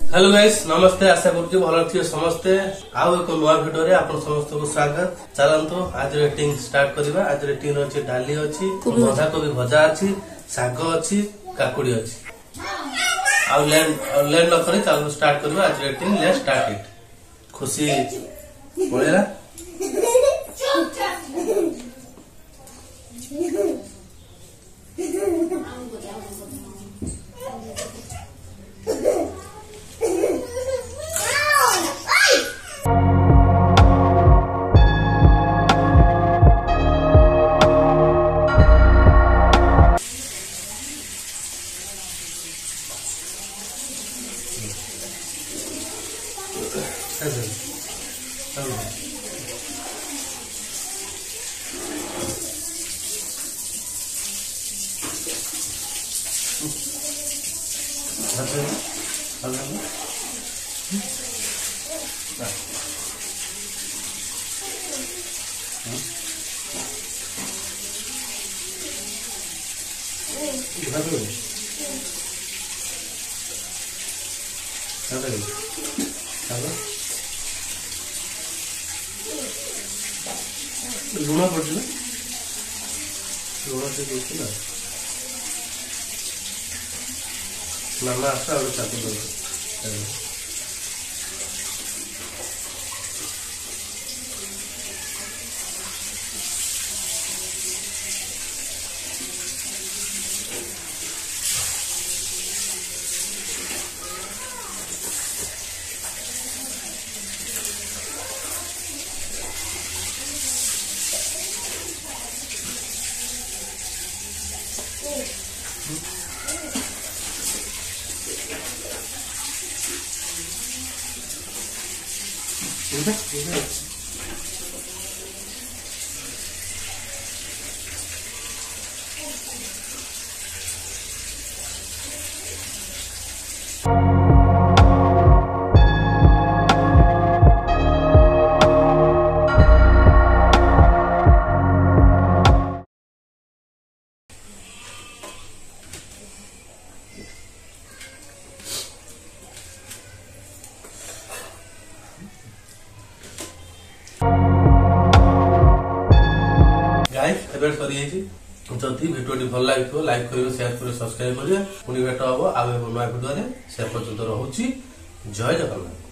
Hello guys नमस्ते आशा करूँ भल थी समस्ते आउ एक नुआ भिडियो रे आपण समस्त को स्वागत। चलतु आज रेटिंग स्टार्ट करबा। आज रेटिंग अच्छी डाली अच्छी बंधा कोबी भजा अच्छी साग अच्छी काकुड़ी अच्छी आउ लेट न करी चलो स्टार्ट करबा। आज रेटिंग लेट स्टार्ट इट। खुशी बोलेला लुण पड़े लुण से देखी ना मामा आस चाकू जदि भिडियो भल लगे लाइक करेंगे शेयर करेंगे सब्सक्राइब करेंगे पुणी भेट हम आगे नुआ भिडियो से पर्यटन रोचे। जय जगन्नाथ।